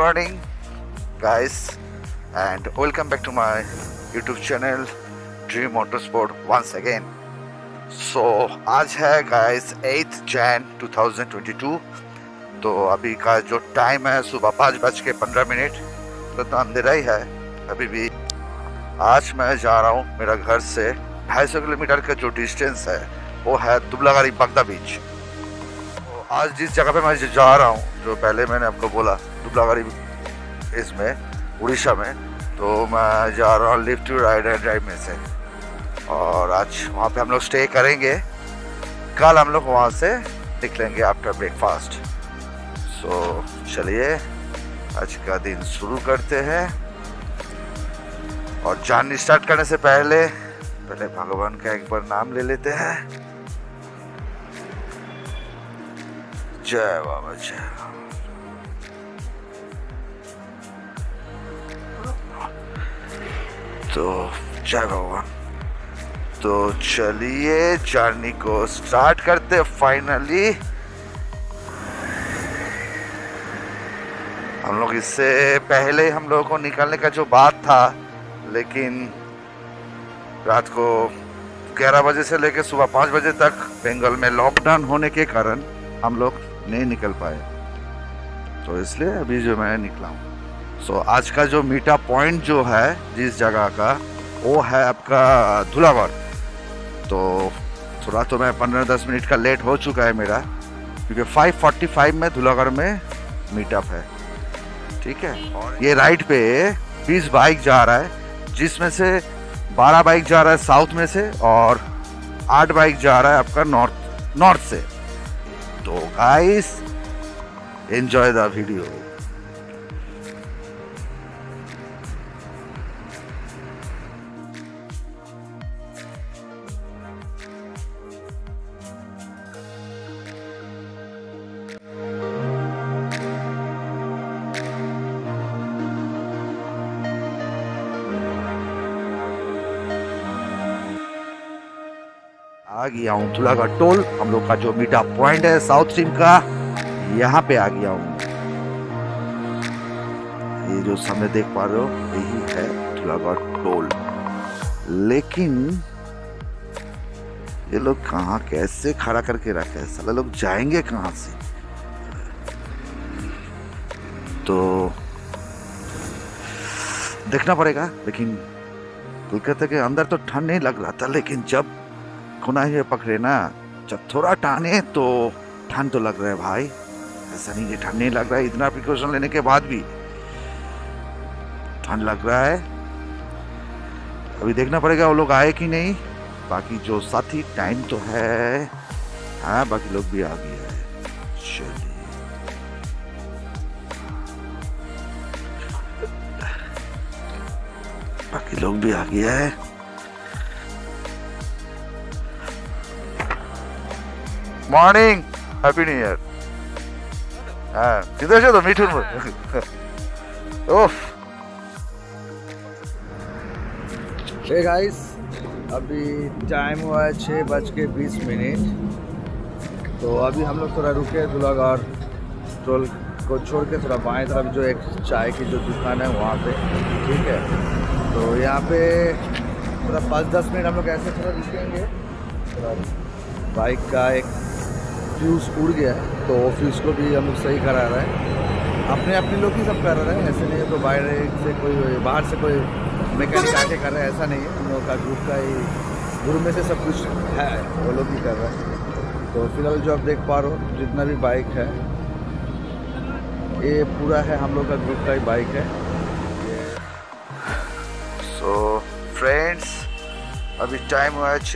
morning guys and welcome back to my YouTube channel Dream Motorsport once again. So आज है guys 8th Jan 2022। तो अभी का जो टाइम है सुबह 5:15 तो अंधेरा ही है अभी भी। आज मैं जा रहा हूँ मेरा घर से 250 किलोमीटर का जो डिस्टेंस है वो है दुबलागाड़ी बगदा बीच। आज जिस जगह पे मैं जा रहा हूँ, जो पहले मैंने आपको बोला दुबलागाड़ी इसमें उड़ीसा में, तो मैं जा रहा हूँ lift to ride and drive में से। और आज वहाँ पे हम लोग स्टे करेंगे, कल हम लोग वहाँ से निकलेंगे आफ्टर ब्रेकफास्ट। सो चलिए आज का दिन शुरू करते हैं। और जर्नी स्टार्ट करने से पहले भगवान का एक बार नाम ले लेते हैं। जय बाबा जय। तो जय भगवान। तो चलिए जर्नी को स्टार्ट करते। फाइनली हम लोग इससे पहले हम लोगों को निकलने का जो बात था, लेकिन रात को 11 बजे से लेकर सुबह 5 बजे तक बंगाल में लॉकडाउन होने के कारण हम लोग नहीं निकल पाए। तो इसलिए अभी जो मैं निकला हूँ। सो आज का जो मीटअप पॉइंट जो है जिस जगह का, वो है आपका धुलागढ़। तो थोड़ा तो मैं 15-10 मिनट का लेट हो चुका है मेरा, क्योंकि 5:45 में धुलागढ़ में मीटअप है। ठीक है। और ये राइड पे 20 बाइक जा रहा है, जिसमें से 12 बाइक जा रहा है साउथ में से और 8 बाइक जा रहा है आपका नॉर्थ से। तो गाइस एंजॉय द वीडियो। आ गया हूँ धुलागढ़ टोल। हम लोग का जो मीटअप पॉइंट है साउथ सिम का, यहाँ पे आ गया हूँ। ये जो सामने देख पा रहे हो यही है धुलागढ़ टोल। लेकिन ये लोग कहाँ कैसे खड़ा करके रखे हैं, साला लोग जाएंगे कहाँ से? तो देखना पड़ेगा। लेकिन कोलकाता के अंदर तो ठंड नहीं लग रहा था, लेकिन जब खुना ये पकड़े ना, जब थोड़ा टाने तो ठंड तो लग रहा है भाई। ऐसा नहीं कि ठंड नहीं लग रहा है, इतना प्रिकॉशन लेने के बाद भी ठंड लग रहा है। अभी देखना पड़ेगा वो लोग आए कि नहीं। बाकी जो साथी टाइम तो है, हाँ बाकी लोग भी आ गए हैं। चलिए बाकी लोग भी आ गया है। Morning, happy new year. हाँ किधर से तो मिठुन ओफ। हे गाइस, अभी टाइम हुआ है 6:20। तो अभी हम लोग थोड़ा रुके धुलागढ़ टोल को छोड़ के थोड़ा बाएं तरफ जो एक चाय की जो दुकान है वहाँ पे। ठीक है। तो यहाँ पे थोड़ा 5-10 मिनट हम लोग ऐसे थोड़ा रुकेंगे। थोड़ा बाइक का एक फ्यूज़ उड़ गया है, तो वो फ्यूज़ को भी हम लोग सही करा रहे हैं। अपने लोग ही सब कर रहे हैं, ऐसे नहीं है तो बाहर से कोई मैकेनिक आके कर रहे हैं, ऐसा नहीं है। हम लोग का ग्रुप का ही ग्रुप में से सब कुछ है, वो लोग ही कर रहे हैं। तो फिलहाल जो आप देख पा रहे हो जितना भी बाइक है ये पूरा है हम लोग का ग्रुप का ही बाइक है। सो फ्रेंड्स अभी टाइम हुआ है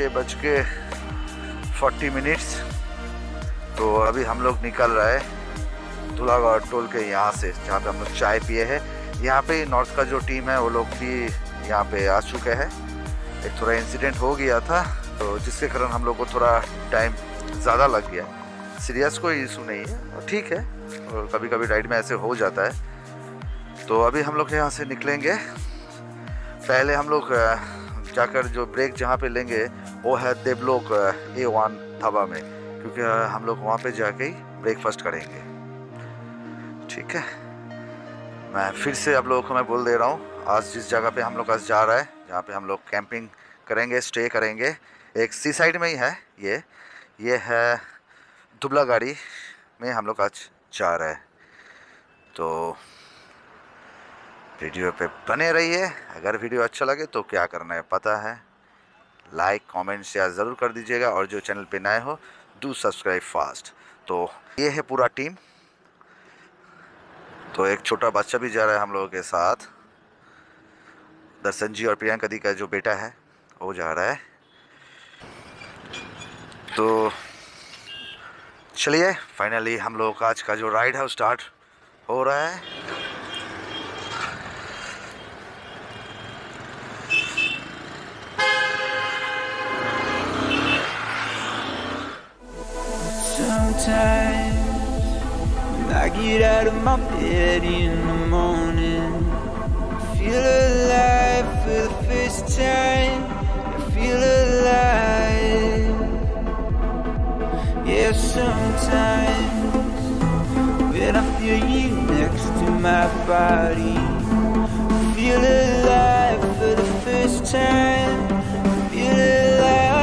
6:40। तो अभी हम लोग निकल रहे हैं धुलागढ़ टोल के यहाँ से, जहाँ पे हम लोग चाय पिए हैं। यहाँ पे नॉर्थ का जो टीम है वो लोग भी यहाँ पे आ चुके हैं। एक थोड़ा इंसिडेंट हो गया था, तो जिसके कारण हम लोग को थोड़ा टाइम ज़्यादा लग गया। सीरियस कोई इशू नहीं है और ठीक है, और कभी कभी राइड में ऐसे हो जाता है। तो अभी हम लोग यहाँ से निकलेंगे। पहले हम लोग जाकर जो ब्रेक जहाँ पे लेंगे वो है देवलोक A1 ढाबा में, क्योंकि हम लोग वहाँ पे जाके ही ब्रेकफास्ट करेंगे। ठीक है। मैं फिर से आप लोगों को मैं बोल दे रहा हूँ, आज जिस जगह पे हम लोग आज जा रहा है, जहाँ पे हम लोग कैंपिंग करेंगे, स्टे करेंगे, एक सी साइड में ही है ये है दुबलागढ़ी में हम लोग आज जा रहे हैं। तो वीडियो पे बने रहिए। अगर वीडियो अच्छा लगे तो क्या करना है पता है, लाइक कमेंट शेयर ज़रूर कर दीजिएगा, और जो चैनल पे नए हो डू सब्सक्राइब फास्ट। तो ये है पूरा टीम। तो एक छोटा बच्चा भी जा रहा है हम लोगों के साथ, दर्शन जी और प्रियंका दी का जो बेटा है वो जा रहा है। तो चलिए फाइनली हम लोग का आज का जो राइड है वो स्टार्ट हो रहा है। Sometimes when I get out of my bed in the morning, I feel alive for the first time. I feel alive. Yeah, sometimes when I feel you next to my body, I feel alive for the first time. I feel alive.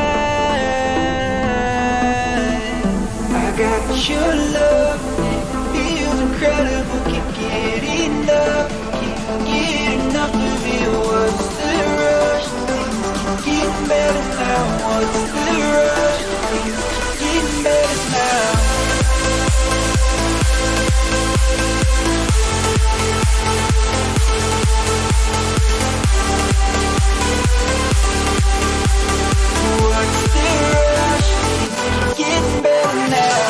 I got your love, it feels incredible. Keep getting up, keep getting up of it. What's the rush? Keep getting better now. What's the rush? Keep getting better now. What's the rush? Keep getting better now.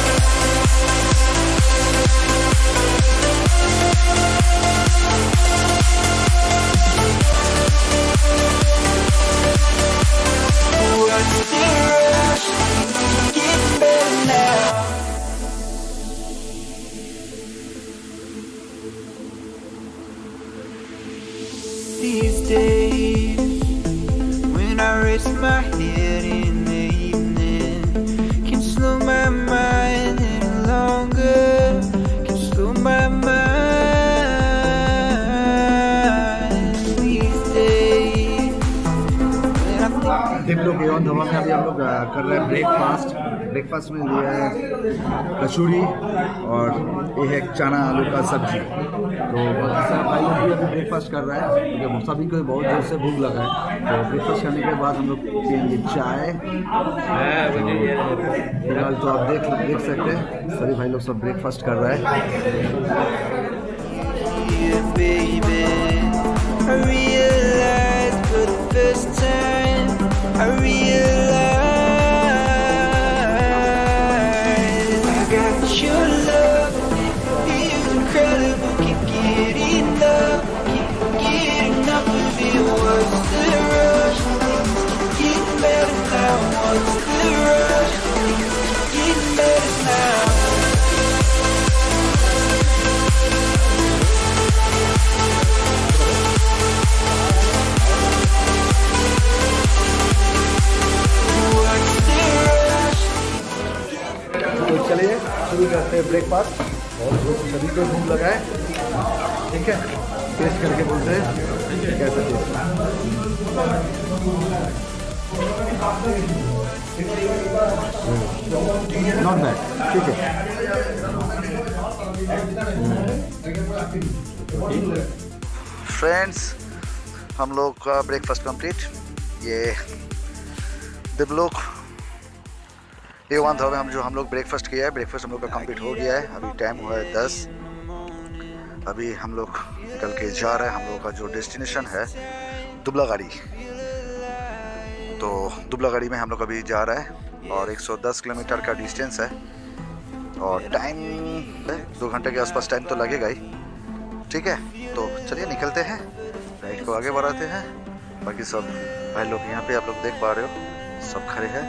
What's the rush? Keep getting better now. These days, when I rest my head in the evening, can slow my mind any longer, can slow my mind. These days, when I think हम लोग Avon धवा में अभी हम लोग कर रहे हैं breakfast में लिया है कचौड़ी और ये है चना आलू का सब्जी। तो भाई लोग भी अभी ब्रेकफास्ट कर रहा है क्योंकि सभी को बहुत जोर से भूख लगा है। तो ब्रेकफास्ट करने के बाद हम लोग पियेंगे चाय। फिलहाल तो आप देख सकते हैं सभी भाई लोग सब ब्रेकफास्ट कर रहा है। Yeah, baby, I realized for the first time, I realized I got your love, it feels incredible. Keep getting up, keep getting up of it. What's the rush? Keep getting better now. What's the rush? Keep getting better now. तो चलिए शुरू करते हैं breakfast. और सभी को भूख लगा है, ठीक है, टेस्ट करके बोलते हैं कैसा टेस्ट है। नॉट बैड, ठीक है। फ्रेंड्स हम लोग का ब्रेकफास्ट कंप्लीट। ये दिबलोक A1 धाबा में हम लोग ब्रेकफास्ट किया है। ब्रेकफास्ट हम लोग का कंप्लीट हो गया है। अभी टाइम हुआ है 10। अभी हम लोग निकल के जा रहे हैं। हम लोग का जो डेस्टिनेशन है दुबलागढ़ी, तो दुबलागढ़ी में हम लोग अभी जा रहा है और 110 किलोमीटर का डिस्टेंस है और टाइम 2 घंटे के आसपास टाइम तो लगेगा ही, ठीक है। तो चलिए निकलते हैं, राइड को आगे बढ़ाते हैं। बाकी सब भाई लोग यहाँ पे आप लोग देख पा रहे हो सब खड़े हैं।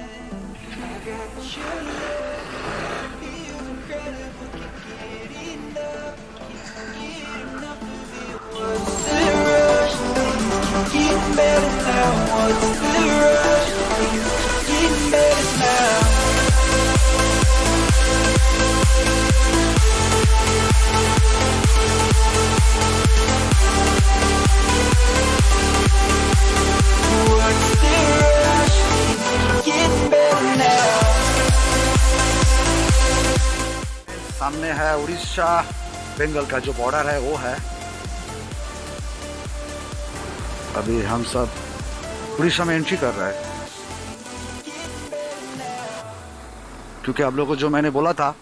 Getting better now. What's the rush? Getting better now. सामने है उड़ीसा बंगाल का जो बॉर्डर है वो है। अभी हम सब उड़ीसा में एंट्री कर रहे हैं, क्योंकि आप लोगों को जो मैंने बोला था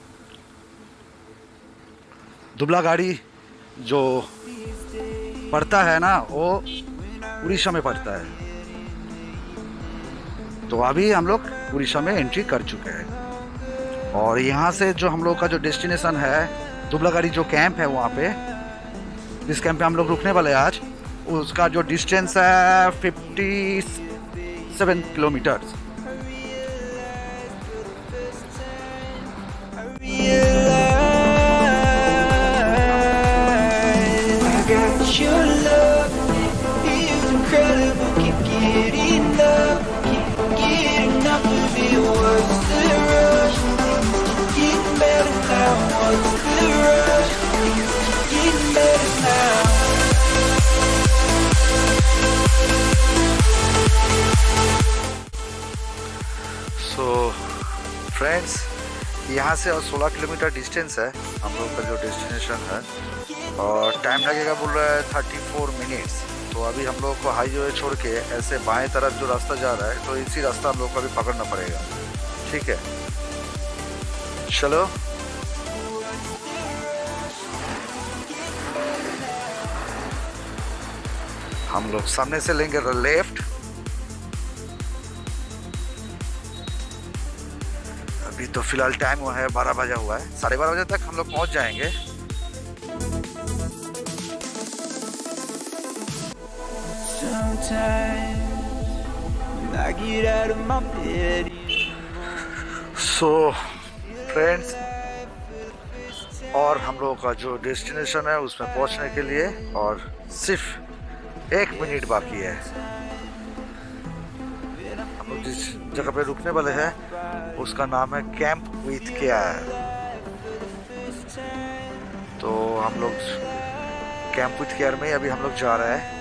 दुबला गाड़ी जो पड़ता है ना वो उड़ीसा में पड़ता है। तो अभी हम लोग उड़ीसा में एंट्री कर चुके हैं और यहाँ से जो हम लोग का जो डेस्टिनेशन है दुबला गाड़ी जो कैंप है वहाँ पे, जिस कैंप पे हम लोग रुकने वाले हैं आज, उसका जो डिस्टेंस है 57 किलोमीटर। सो फ्रेंड्स, यहाँ से और 16 किलोमीटर डिस्टेंस है हम लोग का जो डेस्टिनेशन है, और टाइम लगेगा बोल रहा है 34 मिनट्स। तो अभी हम लोग को हाईवे छोड़ के ऐसे बाएं तरफ जो रास्ता जा रहा है, तो इसी रास्ता हम लोग को अभी पकड़ना पड़ेगा। ठीक है, चलो। हम लोग सामने से लेंगे लेफ्ट। अभी तो फिलहाल टाइम हुआ है 12 बजा हुआ है, 12:30 बजे तक हम लोग पहुंच जाएंगे। सो फ्रेंड्स, और हम लोगों का जो डेस्टिनेशन है उसमें पहुंचने के लिए और सिर्फ 1 मिनट बाकी है। हम लोग जिस जगह पे रुकने वाले हैं उसका नाम है कैंप विथ केयर। तो हम लोग कैंप विथ केयर में अभी हम लोग जा रहे हैं,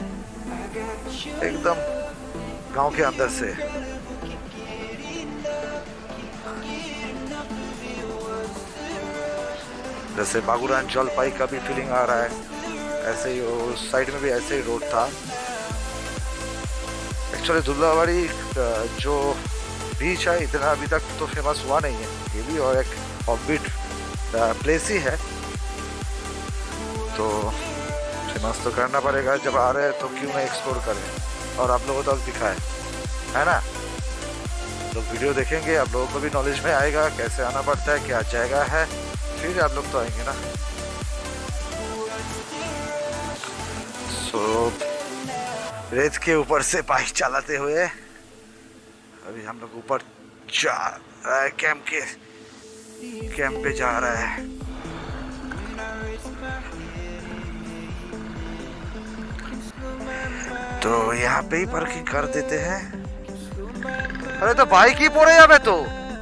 एकदम गांव के अंदर से। जैसे बागुरान जलपाई का भी फीलिंग आ रहा है, ऐसे ही उस साइड में भी ऐसे ही रोड था। एक्चुअली दुबलाबाड़ी जो बीच है इतना अभी तक तो फेमस हुआ नहीं है, ये भी और एक ऑफबीट प्लेस ही है, तो फेमस तो करना पड़ेगा। जब आ रहे हैं तो क्यों ना एक्सप्लोर करें और आप लोगों तक दिखाएं, है ना। लोग वीडियो देखेंगे, आप लोगों को भी नॉलेज में आएगा कैसे आना पड़ता है, क्या जगह है, फिर आप लोग तो आएंगे ना। सो रेत के ऊपर से बाइक चलाते हुए अभी हम लोग ऊपर जा रहा है, कैंप पे जा रहा है। तो यहाँ पे ही पार्किंग कर देते हैं। अरे तो बाइक ही पड़े जाबे तो।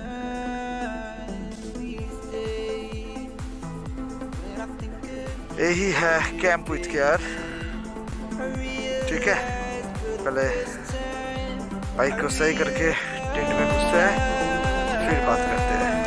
यही है कैंप विथ केयर। ठीक है, पहले बाइक को सही करके टेंट में घुसते हैं, फिर बात करते हैं।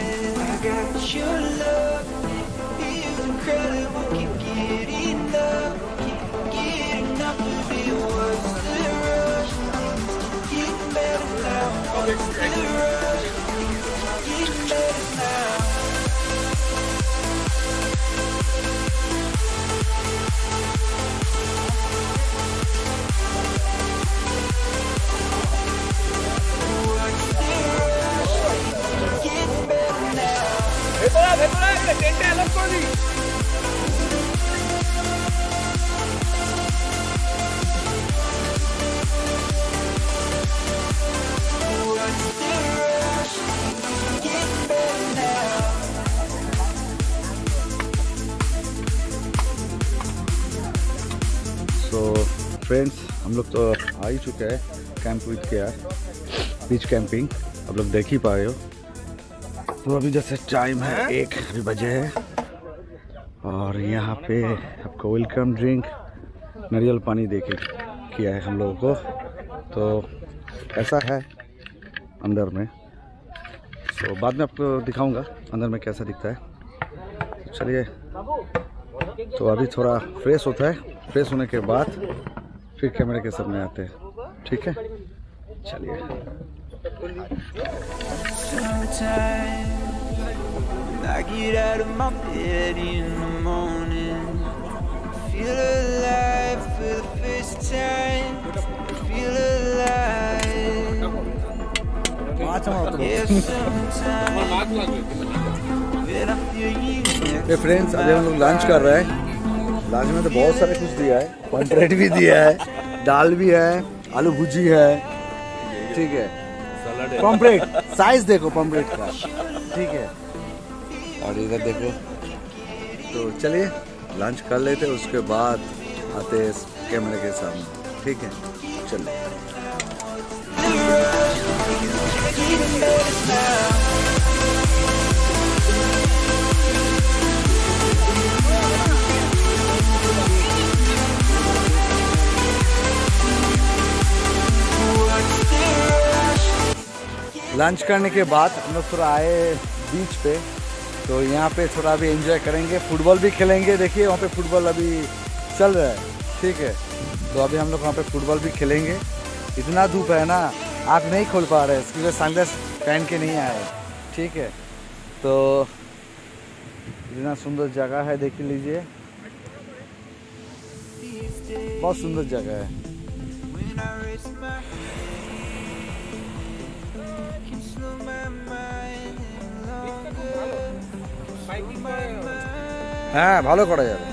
तो फ्रेंड्स, हम लोग तो आ ही चुके हैं camp with care, beach camping. आप लोग देख ही पाए हो। तो अभी जैसे टाइम है 1 बजे है और यहाँ पे आपको वेलकम ड्रिंक नारियल पानी दे के किया है हम लोगों को। तो ऐसा है अंदर में। तो बाद में आपको दिखाऊंगा अंदर में कैसा दिखता है। चलिए, तो अभी थोड़ा फ्रेश होता है, फ्रेश होने के बाद फिर कैमरे के सामने आते हैं, ठीक है। चलिए, I get out of my bed in the morning, feel alive for the first time, feel alive. Yeah, sometimes when I feel you next ये फ्रेंड्स अभी हम लोग लंच कर रहे हैं। लंच में तो बहुत सारे कुछ दिया है, पॉम्फ्रेट भी दिया है, दाल भी है, आलू भुजी है, ठीक है। पॉम्फ्रेट साइज देखो पॉम्फ्रेट का, ठीक है। और इधर देखो। तो चलिए लंच कर लेते, उसके बाद आते हैं कैमरे के सामने, ठीक है। चलिए, लंच करने के बाद हम लोग थोड़ा आए बीच पे, तो यहाँ पे थोड़ा अभी एंजॉय करेंगे, फुटबॉल भी खेलेंगे। देखिए वहाँ पे फुटबॉल अभी चल रहा है, ठीक है। तो अभी हम लोग वहाँ पे फुटबॉल भी खेलेंगे। इतना धूप है ना, आँख नहीं खोल पा रहे इसके लिए सनग्लास पहन के नहीं आए, ठीक है। तो इतना सुंदर जगह है, देख लीजिए, बहुत सुंदर जगह है। হ্যাঁ, ভালো করা যাবে।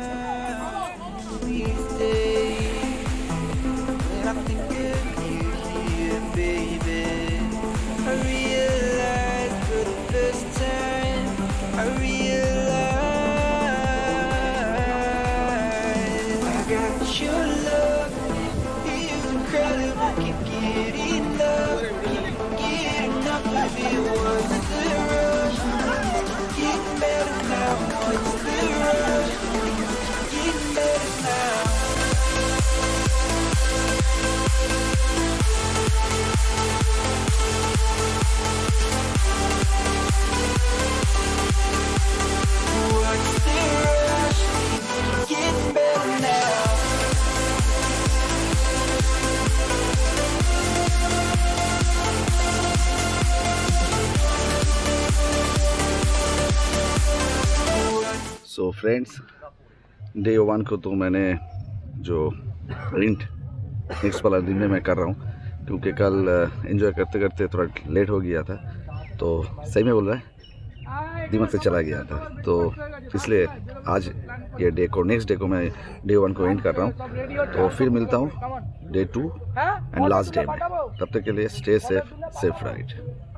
सो फ्रेंड्स, डे 1 को तो मैंने जो प्रिंट नेक्स्ट वाला दिन में मैं कर रहा हूँ, क्योंकि कल एंजॉय करते करते थोड़ा लेट हो गया था। तो सही में बोल रहा है, दिमाग से चला गया था, तो इसलिए आज ये डे को, नेक्स्ट डे को मैं डे 1 को एंड कर रहा हूँ। तो फिर मिलता हूँ डे 2 एंड लास्ट डे में। तब तक के लिए स्टे सेफ, सेफ राइड।